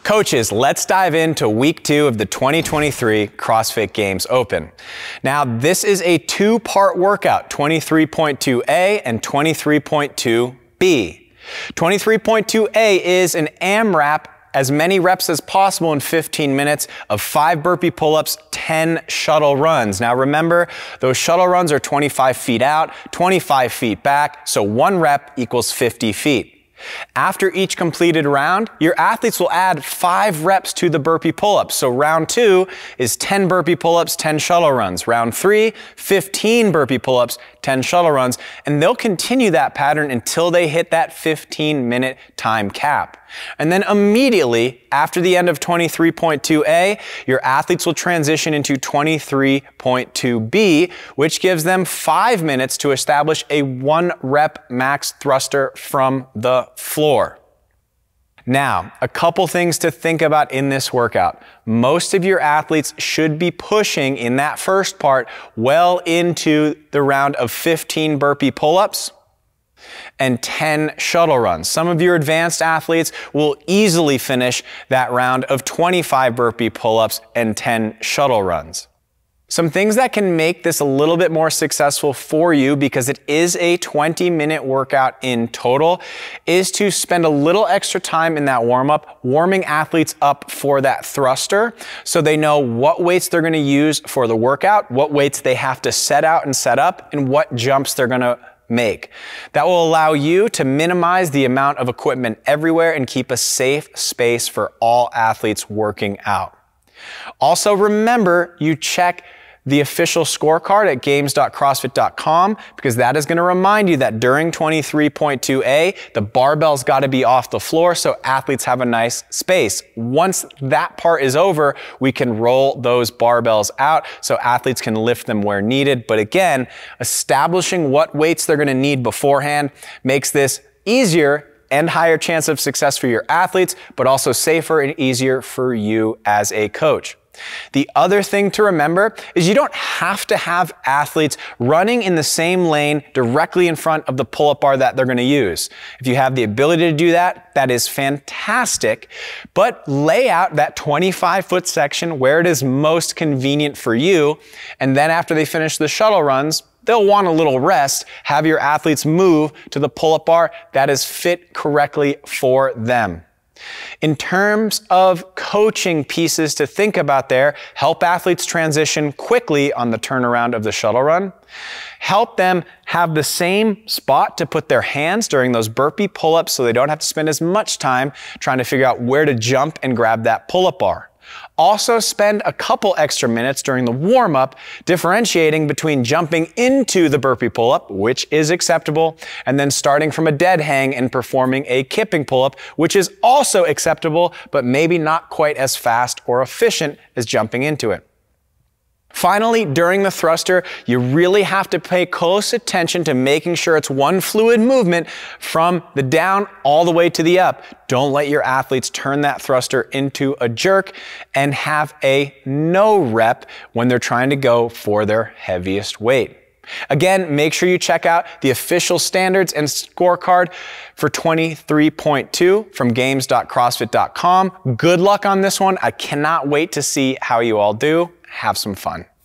Coaches, let's dive into week 2 of the 2023 CrossFit Games Open. Now, this is a two-part workout, 23.2A and 23.2B. 23.2A is an AMRAP, as many reps as possible in 15 minutes of 5 burpee pull-ups, 10 shuttle runs. Now remember, those shuttle runs are 25 feet out, 25 feet back, so 1 rep equals 50 feet. After each completed round, your athletes will add 5 reps to the burpee pull-ups. So round 2 is 10 burpee pull-ups, 10 shuttle runs. Round 3, 15 burpee pull-ups, 10 shuttle runs, and they'll continue that pattern until they hit that 15-minute time cap. And then immediately after the end of 23.2A, your athletes will transition into 23.2B, which gives them 5 minutes to establish a 1 rep max thruster from the floor. Now, a couple things to think about in this workout. Most of your athletes should be pushing in that first part well into the round of 15 burpee pull-ups and 10 shuttle runs. Some of your advanced athletes will easily finish that round of 25 burpee pull-ups and 10 shuttle runs. Some things that can make this a little bit more successful for you, because it is a 20-minute workout in total, is to spend a little extra time in that warm-up, warming athletes up for that thruster so they know what weights they're going to use for the workout, what weights they have to set out and set up, and what jumps they're going to make. That will allow you to minimize the amount of equipment everywhere and keep a safe space for all athletes working out. Also remember, you check the official scorecard at games.crossfit.com, because that is going to remind you that during 23.2A, the barbell's got to be off the floor so athletes have a nice space. Once that part is over, we can roll those barbells out so athletes can lift them where needed. But again, establishing what weights they're going to need beforehand makes this easier and higher chance of success for your athletes, but also safer and easier for you as a coach. The other thing to remember is you don't have to have athletes running in the same lane directly in front of the pull-up bar that they're going to use. If you have the ability to do that, that is fantastic, but lay out that 25-foot section where it is most convenient for you, and then after they finish the shuttle runs, they'll want a little rest. Have your athletes move to the pull-up bar that is fit correctly for them. In terms of coaching pieces to think about there, help athletes transition quickly on the turnaround of the shuttle run. Help them have the same spot to put their hands during those burpee pull-ups so they don't have to spend as much time trying to figure out where to jump and grab that pull-up bar. Also spend a couple extra minutes during the warm-up differentiating between jumping into the burpee pull-up, which is acceptable, and then starting from a dead hang and performing a kipping pull-up, which is also acceptable, but maybe not quite as fast or efficient as jumping into it. Finally, during the thruster, you really have to pay close attention to making sure it's one fluid movement from the down all the way to the up. Don't let your athletes turn that thruster into a jerk and have a no rep when they're trying to go for their heaviest weight. Again, make sure you check out the official standards and scorecard for 23.2 from games.crossfit.com. Good luck on this one. I cannot wait to see how you all do. Have some fun.